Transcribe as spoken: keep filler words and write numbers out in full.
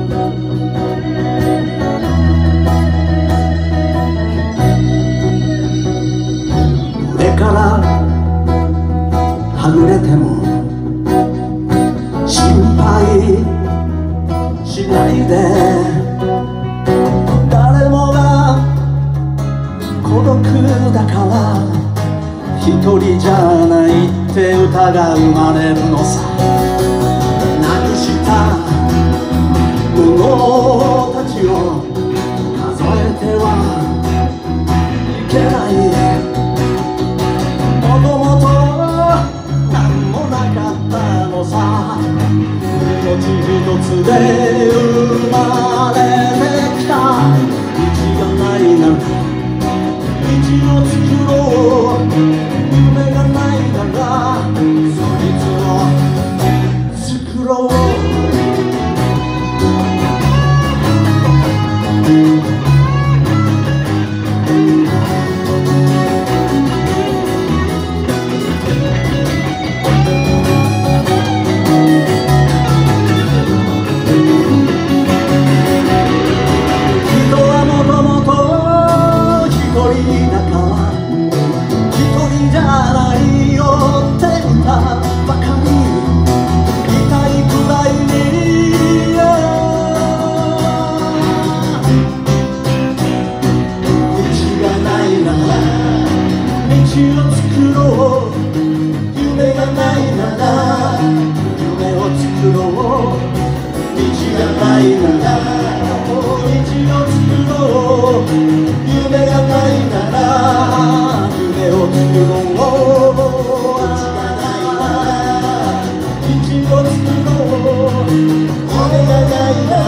上からはぐれても心配しないで、誰もが孤独だから一人じゃないって歌が生まれるのさ。何した無能たちを数えてはいけない。もともと何もなかったのさ。命一つで生まれてきた。道がないなら道を作ろう。夢がないならそいつを作ろう。道を作ろう。夢がないなら夢を作ろう。道がないなら道を作ろう。夢がないなら夢を作ろう。道がないなら道を作ろう。夢がないなら